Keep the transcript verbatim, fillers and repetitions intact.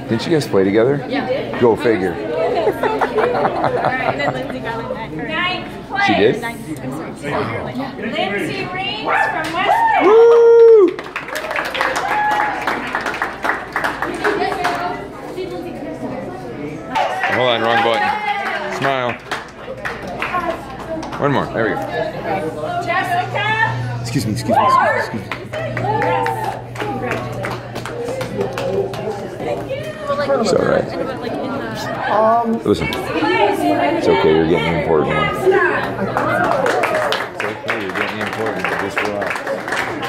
Didn't you guys play together? Yeah. Go figure. And then Lindsay got like ninth place. She did? I'm sorry. Lindsay Reams from West Coast. Woo! Hold on, wrong button. Smile. One more. There we go. Jessica. Excuse me, excuse me, excuse me. Excuse me. It's all right. Um, Listen, it's okay. You're getting the important one. It's okay. You're getting the important one. Just relax.